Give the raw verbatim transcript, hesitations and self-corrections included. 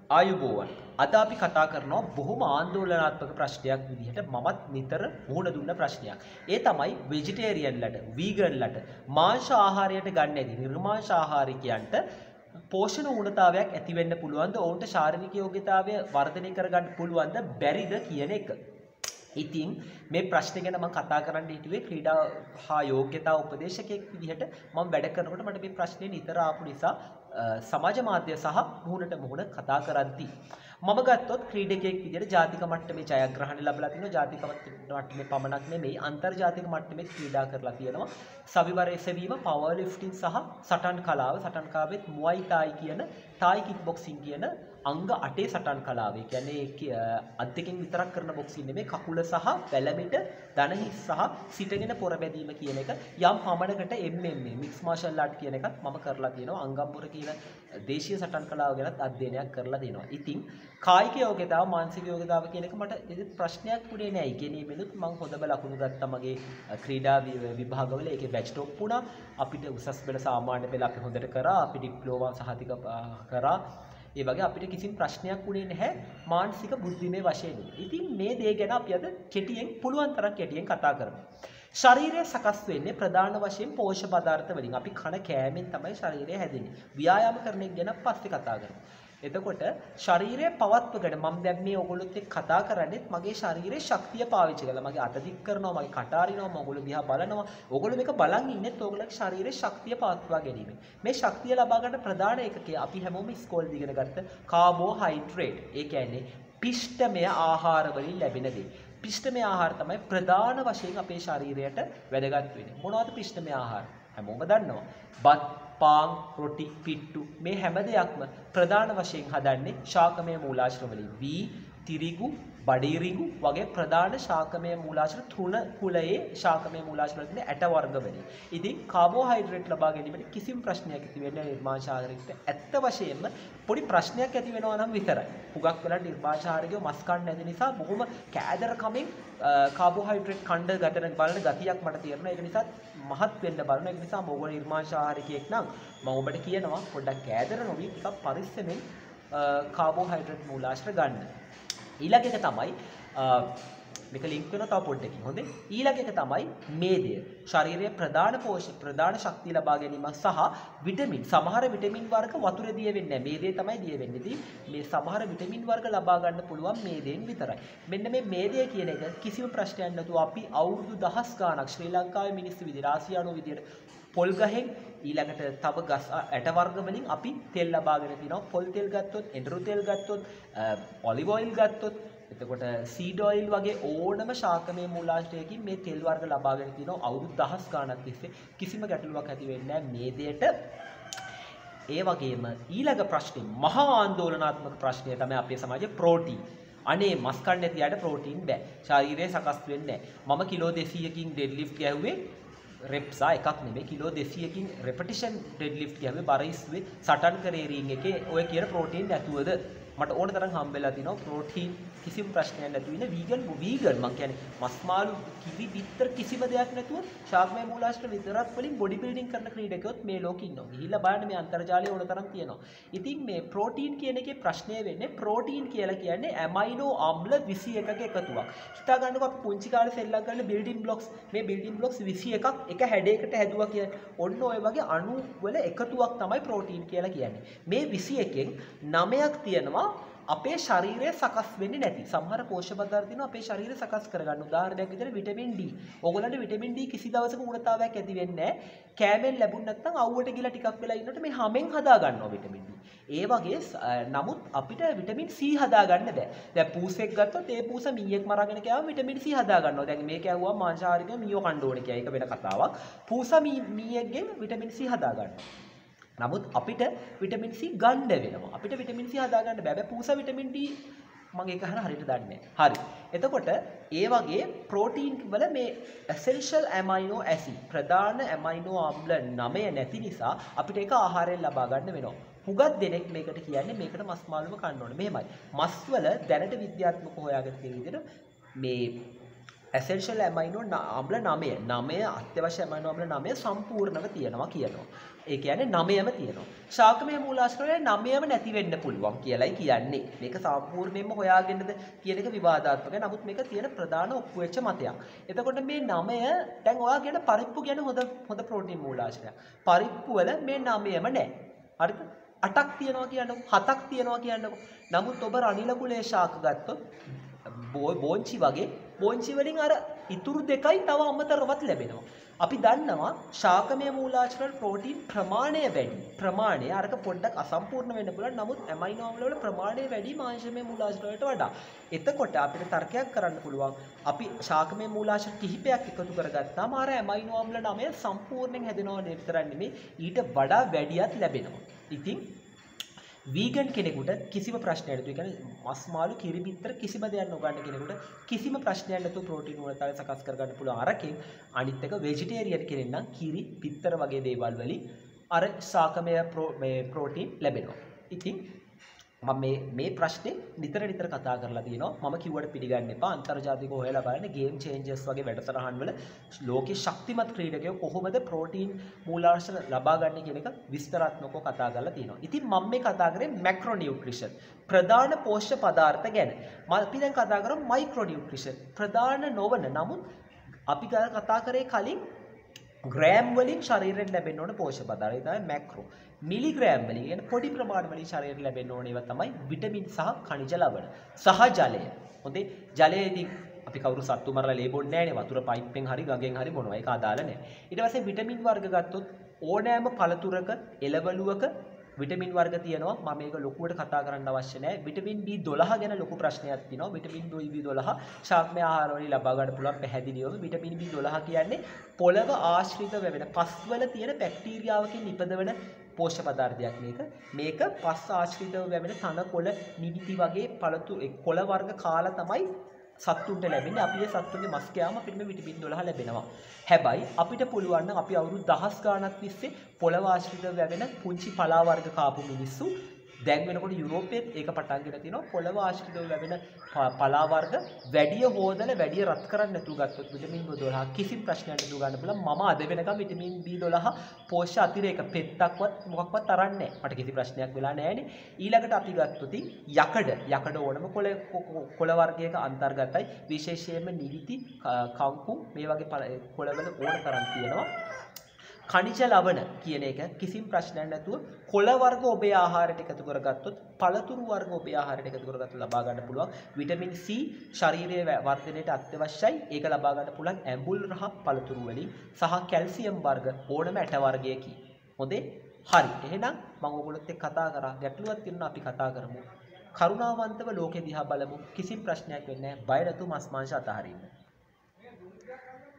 ආයුබෝවන්. අද අපි කතා කරනවා බොහොම ආందోලනාත්මක ප්‍රශ්නයක් විදිහට මමත් නිතර මුහුණ දුන්න ප්‍රශ්නයක්. ඒ තමයි වෙජිටේරියන්ලට, වීගන්ලට මාංශ ආහාරයට ගන්න ඇති නිර්මාංශ ආහාරිකයන්ට පෝෂණ ඌනතාවයක් ඇති වෙන්න පුළුවන්ද? ඔවුන්ට ශාරීරික යෝග්‍යතාවය වර්ධනය කරගන්න පුළුවන්ද බැරිද කියන එක. ඉතින් මේ ප්‍රශ්නේ ගැන මම කතා කරන්න හිතුවේ ක්‍රීඩා හා යෝග්‍යතා උපදේශකයෙක් විදිහට මම වැඩ කරනකොට මට මේ ප්‍රශ්නේ නිතර ආපු නිසා සමාජ මාධ්‍ය සහ මුහුණට මුහුණ කතා කරද්දී මම ගත්තොත් ක්‍රීඩකයෙක් විදිහට ජාතික මට්ටමේ ජයග්‍රහණ ලැබලා තිනවා. ජාතික මට්ටමේ පමණක් නෙමෙයි අන්තර්ජාතික මට්ටමේ ක්‍රීඩා කරලා තියෙනවා. සවිවර එසවීම, පවර් ලිෆ්ටින් සහ සටන් කලාව. සටන් කලාවෙත් මුවයි තායි කියන තායි කික් බොක්සින් කියන අංග අටේ සටන් කලාව. ඒ කියන්නේ අත් දෙකෙන් විතරක් කරන බොක්සින් නෙමෙයි කකුල සහ වැලමිට දණහිස් සහ සිටගෙන පොර බැදීම කියන එක යම් පමණකට M M A mix martial art කියන එකත් මම කරලා තියෙනවා. අංගම්පොර කියන දේශීය සටන් කලාව ගැනත් අධ්‍යයනයක් කරලා දෙනවා. ඉතින් කායික යෝග්‍යතාව, මානසික යෝග්‍යතාව කියන එක මට ඉතින් ප්‍රශ්නයක් වුණේ නෑ. ඉගෙනීමෙනුත් මම හොඳම ලකුණු ගත්තා මගේ ක්‍රීඩා විභාගවල. ඒකේ බැච් ටොප් වුණා. අපිට උසස් පෙළ සාමාන්‍ය පෙළ අපි හොඳට කරා. අපි ඩිප්ලෝමා සහතික කරා. ඒ වගේ අපිට කිසිම ප්‍රශ්නයක් වුණේ නැහැ මානසික බුද්ධිමය වශයෙන්. ඉතින් මේ දේ ගැන අපි අද කෙටියෙන් පුළුවන් තරම් කෙටියෙන් කතා කරමු. ශරීරය සකස් වෙන්නේ ප්‍රධාන වශයෙන් පෝෂක පදාර්ථ වලින්. අපි කන කෑමෙන් තමයි ශරීරය හැදෙන්නේ. ව්‍යායාම කරන එක ගැන පස්සේ කතා කරමු. එතකොට ශරීරය පවත්වගෙන මම දැන් මේ ඔයගොල්ලොත් එක්ක කතා කරන්නේත් මගේ ශරීරයේ ශක්තිය පාවිච්චි කරලා. මගේ අත දික් කරනවා, මගේ කට අරිනවා, මම ඔයගොල්ලෝ දිහා බලනවා. ඔයගොල්ලෝ මේක බලන් ඉන්නෙත් ඔයගොල්ලෝගේ ශරීරයේ ශක්තිය පවත්වා ගැනීම. මේ ශක්තිය ලබා ගන්න ප්‍රධාන ඒකකය අපි හැමෝම ඉස්කෝලේ ඉගෙන ගත්ත කාබෝහයිඩ්‍රේට්. ඒ කියන්නේ පිෂ්ඨමය ආහාර වලින් ලැබෙන දේ. පිෂ්ඨමය ආහාර තමයි ප්‍රධාන වශයෙන් අපේ ශරීරයට වැදගත් වෙන්නේ. මොනවද පිෂ්ඨමය ආහාර? හැමෝම දන්නවා. බත්, පාන්, රොටි, පිට්ටු මේ හැම දෙයක්ම ප්‍රධාන වශයෙන් හදන්නේ ශාකමය මූලාශ්‍ර වලින්. වී, තිරිඟු, බඩිරිඟු වගේ ප්‍රධාන ශාකමය මූලාශ්‍ර තුන කුලයේ ශාකමය මූලාශ්‍ර වල තියෙන ඇට වර්ග වලින්. ඉතින් කාබෝහයිඩ්‍රේට් ලබා ගැනීමට කිසිම ප්‍රශ්නයක් ඇති වෙන්නේ නිර්මාංශාහාරිකට. ඇත්ත වශයෙන්ම පොඩි ප්‍රශ්නයක් ඇති වෙනවා නම් විතරයි. හුඟක් වෙලාවට නිර්මාංශාහාරිකයෝ මස් කන්න නැති නිසා බොහොම කෑදර කමින් කාබෝහයිඩ්‍රේට් කණ්ඩ ගතන බලන ගතියක් මට තියෙනවා. ඒක නිසා මහත් වෙන්න බලන. ඒක නිසා මොගොල්ලෝ නිර්මාංශාහාරිකයෙක් නම් මම ඔබට කියනවා පොඩ්ඩක් කෑදර නොවි ටිකක් පරිස්සමෙන් කාබෝහයිඩ්‍රේට් මූලාශ්‍ර ගන්න. ඊළඟ එක තමයි මේක ලින්ක් වෙනවා තව පොඩ්ඩකින්. හොඳේ. ඊළඟ එක තමයි මේදය. ශරීරයේ ප්‍රධාන පෝෂක ප්‍රධාන ශක්තිය ලබා ගැනීම සහ විටමින්. සමහර විටමින් වර්ග වතුර දිය වෙන්නේ නැහැ. මේදේ තමයි දිය වෙන්නේ. ඉතින් මේ සමහර විටමින් වර්ග ලබා ගන්න පුළුවන් මේදෙන් විතරයි. මෙන්න මේ මේදය කියන එක කිසිම ප්‍රශ්නයක් නැතුව අපි අවුරුදු දහස් ගාණක් ශ්‍රී ලංකාවේ මිනිස්සු විදිහට ආසියානු විදිහට පොල් ගහෙන් ඊළඟට තව ගස් ඇට වර්ග වලින් අපි තෙල් ලබාගෙන තිනවා. පොල් තෙල් ගත්තොත්, එඬරු තෙල් ගත්තොත්, ඔලිව් ඔයිල් ගත්තොත්, එතකොට සීඩ් ඔයිල් වගේ ඕනම ශාකමය මූලාශ්‍රයකින් මේ තෙල් වර්ග ලබාගෙන තිනවා අවුරුදු දහස් ගාණක් තිස්සේ. කිසිම ගැටලුවක් ඇති වෙන්නේ නැහැ මේදයට. ඒ වගේම ඊළඟ ප්‍රශ්නේ මහා ආందోලනාත්මක ප්‍රශ්නය තමයි අපේ සමාජයේ ප්‍රෝටීන්. අනේ මස් කන්න නැති අයට ප්‍රෝටීන් බෑ. ශරීරය සකස් වෙන්නේ නැහැ. මම කිලෝ දෙසීයකින් ඩෙඩ් ලිෆ්ට් ගැහුවේ රෙප්සා එකක් නෙමෙයි කිලෝ දෙසීයකින් රෙපටිෂන් ඩෙඩ් ලිෆ්ට් ගැහුවේ බර ඉස්සේ සටන් කරේ රීන් එකේ ඔය කියන ප්‍රෝටීන් නැතුවද මට ඕන තරම් හම්බෙලා තිනවා. ප්‍රෝටීන් කිසිම ප්‍රශ්නයක් නැතුව ඉන්න වීගන් වීගන් මං කියන්නේ මස් මාළු කිරි බිත්තර කිසිම දෙයක් නැතුව ශාකමය මූලාශ්‍ර විතරක් වලින් බොඩි බිල්ඩින් කරන ක්‍රීඩකයොත් මේ ලෝකෙ ඉන්නවා. ගිහිල්ලා බලන්න මේ අන්තර්ජාලයේ ඕන තරම් තියෙනවා. ඉතින් මේ ප්‍රෝටීන් කියන එකේ ප්‍රශ්නය වෙන්නේ ප්‍රෝටීන් කියලා කියන්නේ ඇමයිනෝ අම්ල විසි එකක එකතුවක්. හිතා ගන්නකො අපි පුංචි කාලේ සෙල්ලම් කරන බිල්ඩින් බ්ලොක්ස් මේ බිල්ඩින් බ්ලොක්ස් විසි එකක් එක හැඩයකට හැදුවා කියන්නේ ඔන්න ඔය වගේ අණු වල එකතුවක් තමයි ප්‍රෝටීන් කියලා කියන්නේ. මේ විසි එකෙන් නවයක් තියෙනවා අපේ ශරීරය සකස් වෙන්නේ නැති. සමහර පෝෂක පදාර්ථ තියෙනවා අපේ ශරීරය සකස් කරගන්න. උදාහරණයක් විදිහට විටමින් ඩී. ඕගොල්ලන්ට විටමින් ඩී කිසි දවසක ඌනතාවයක් ඇති වෙන්නේ නැහැ. කෑමෙන් ලැබුණ නැත්නම් අවුවට ගිහලා ටිකක් වෙලා ඉන්නකොට මේ හැමෙන් හදා ගන්නවා විටමින් ඩී. ඒ වගේ නමුත් අපිට විටමින් සී හදා ගන්න බෑ. දැන් පූසෙක් ගත්තොත් ඒ පූස මීයක් මරාගෙන කෑවම විටමින් සී හදා ගන්නවා. දැන් මේක ඇහුවා මාංශාහාරිකව මීයෝ කන්න ඕනේ කියලා. ඒක වෙන කතාවක්. පූස මීයෙක්ගෙන් විටමින් සී හදා ගන්නවා. නමුත් අපිට විටමින් සී ගන්න වෙනවා. අපිට විටමින් සී හදා ගන්න බෑ. හැබැයි පූස විටමින් ඩී මම ඒක අහන හරියට දන්නේ නැහැ. හරි. එතකොට ඒ වගේ ප්‍රෝටීන් වල මේ essential amino acid ප්‍රධාන ඇමයිනෝ අම්ල නවය නැති නිසා අපිට ඒක ආහාරයෙන් ලබා ගන්න වෙනවා. හුඟක් දෙනෙක් මේකට කියන්නේ මේකට මස් මාළුම කන්න ඕනේ. මෙහෙමයි. මස් වල දැනට විද්‍යාත්මකව හොයාගෙන තියෙන විදිහට මේ essential amino අම්ල නවය නවය අත්‍යවශ්‍ය amino අම්ල නවය සම්පූර්ණව තියෙනවා කියනවා. ඒ කියන්නේ නවයම තියෙනවා. ශාකමය මූලාශ්‍රවල නවයම නැති වෙන්න පුළුවන් කියලායි කියන්නේ. මේක සම්පූර්ණයෙන්ම හොයාගෙනද කියන එක විවාදාත්මකයි. නමුත් මේක තියෙන ප්‍රධාන ඔප්පු වෙච්ච මතයක්. එතකොට මේ නවය දැන් ඔයා කියන පරිප්පු කියන හොඳ හොඳ ප්‍රෝටීන් මූලාශ්‍රයක්. පරිප්පු වල මේ නවයම නැහැ. හරිද? අටක් තියනවා කියන්නකො. හතක් තියනවා කියන්නකො. නමුත් ඔබ රනිල කුලේ ශාක ගත්තොත් බෝංචි වගේ බෝංචි වලින් අර ඉතුරු දෙකයි තව අමතරවත් ලැබෙනවා. අපි දන්නවා ශාකමය මූලාශ්‍රවල ප්‍රෝටීන් ප්‍රමාණය වැඩි. ප්‍රමාණය අරක පොඩ්ඩක් අසම්පූර්ණ වෙන්න පුළුවන්. නමුත් ඇමයිනෝ ආම්ල වල ප්‍රමාණය වැඩි මාංශමය මූලාශ්‍රවලට වඩා. එතකොට අපිට තර්කයක් කරන්න පුළුවන්. අපි ශාකමය මූලාශ්‍ර කිහිපයක් එකතු කරගත්තාම අර ඇමයිනෝ ආම්ල නමය සම්පූර්ණයෙන් හැදෙනව විතරක් නෙමෙයි ඊට වඩා වැඩියක් ලැබෙනවා. ඉතින් වීගන් කෙනෙකුට කිසිම ප්‍රශ්නයක් නැතුව කියන්නේ මස් මාළු කිරි බිත්තර කිසිම දෙයක් නොගන්න කෙනෙකුට කිසිම ප්‍රශ්නයක් නැතුව ප්‍රෝටීන් වලට සකස් කරගන්න පුළුවන් අරකින් අනිත් එක වෙජිටේරියන් කෙනෙක් නම් කිරි බිත්තර වගේ දේවල් වලින් අර ශාකමය මේ ප්‍රෝටීන් ලැබෙනවා. ඉතින් මම මේ මේ ප්‍රශ්නේ නිතර නිතර කතා කරලා තියෙනවා. මම කිව්වට පිළිගන්න එපා. අන්තර්ජාතිකව හොයලා බලන්න ගේම් චේන්ජර්ස් වගේ වැඩසටහන් වල ලෝකේ ශක්තිමත් ක්‍රීඩකයෝ කොහොමද ප්‍රෝටීන් මූලාශ්‍ර ලබා ගන්න කියන එක විස්තරාත්මකව කතා කරලා තියෙනවා. ඉතින් මම මේ කතා කරේ මැක්‍රෝ නියුට්‍රිෂන් ප්‍රධාන පෝෂ්‍ය පදාර්ථ ගැන. අපි දැන් කතා කරමු මයික්‍රෝ නියුට්‍රිෂන් ප්‍රධාන නොවන නමුත් අපි කතා කරේ කලින් ග්‍රෑම් වලින් ශරීරයෙන් ලැබෙන්න ඕන පෝෂ්‍ය පදාර්ථ. ඒ තමයි මැක්‍රෝ. මිලිග්‍රෑම් වලින් කියන්නේ පොඩි ප්‍රමාණ වලින් ශරීරයට ලැබෙන්න ඕන ඒවා තමයි විටමින් සහ ඛනිජ ලවණ සහ ජලය. හොඳේ ජලයේදී අපි කවුරු සත්තු මරලා ලේ බොන්නේ නැහැනේ. වතුර පයිප්පෙන් හරි ගඟෙන් හරි බොනවා. ඒක අදාළ නැහැ. ඊට පස්සේ විටමින් වර්ග ගත්තොත් ඕනෑම පළතුරක එළවලුවක විටමින් වර්ග තියෙනවා. මම මේක ලොකුවට කතා කරන්න අවශ්‍ය නැහැ. විටමින් බී දොළහ ගැන ලොකු ප්‍රශ්නයක් තියෙනවා. විටමින් බී දොළහ ශාකමය ආහාර වලින් ලබා ගන්න පුළුවන් පැහැදිලිවම. විටමින් බී දොළහ කියන්නේ පොළව ආශ්‍රිතව වෙන පස්වල තියෙන බැක්ටීරියාවකින් නිපදවන පෝෂ්‍ය පදාර්ථයක් මේක. මේක පස් ආශ්‍රිතව වැවෙන තනකොළ නිවිති වගේ පළතු කොළ වර්ග කාලා තමයි සත්තුන්ට ලැබෙන්නේ. අපි ඒ සත්තුන්ගේ මස් කෑම අපිට මේ විටමින් දොළහ ලැබෙනවා. හැබැයි අපිට පුළුවන් නම් අපි අවුරුදු දහස් ගාණක් තිස්සේ පොළව ආශ්‍රිතව වැවෙන පුංචි පලා වර්ග කාපු මිනිස්සු දැන් වෙනකොට යුරෝපයේත් ඒක පටන් ගෙන තිනවා. පොළව ආශ්‍රිතව ලැබෙන පලා වර්ග වැඩිය හොදලා වැඩිය රත් කරන්න නැතුව ගත්තොත් විටමින් බී දොළහ කිසිම ප්‍රශ්නයක් නැතුව ගන්න පුළුවන්. මම අද වෙනකම් විටමින් බී දොළහ පෝෂ්‍ය අතිරේක පෙත්තක්වත් මොකක්වත් අරන් නැහැ. මට කිසි ප්‍රශ්නයක් වෙලා නැහැනේ. ඊළඟට අපි ගත්තොත් යකඩ යකඩ ඕනම කොළ කොළ වර්ගයක අන්තර්ගතයි. විශේෂයෙන්ම නිවිති කංකු මේ වගේ කොළවල ඕන තරම් තියෙනවා. ඛනිජ ලවණ කියන එක කිසිම ප්‍රශ්නයක් නැතුව කොළ වර්ග ඔබේ ආහාරයට එකතු කරගත්තොත් පළතුරු වර්ග ඔබේ ආහාරයට එකතු කරගත්තොත් ලබා ගන්න පුළුවන්. විටමින් සී ශාරීරික වර්ධනයට අත්‍යවශ්‍යයි. ඒක ලබා ගන්න පුළුවන් ඇඹුල් රහ පළතුරු වලින් සහ කැල්සියම් වර්ග ඕනම ඇට වර්ගයකින්. හොඳේ? හරි. එහෙනම් මම ඔයගොල්ලොත් එක්ක කතා කරා. ගැටලුවක් තියෙනවා අපි කතා කරමු. කරුණාවන්තව ලෝකෙ දිහා බලමු. කිසිම ප්‍රශ්නයක් වෙන්නේ නැහැ. බය නැතුව මස් මාංශ අතහරින්න.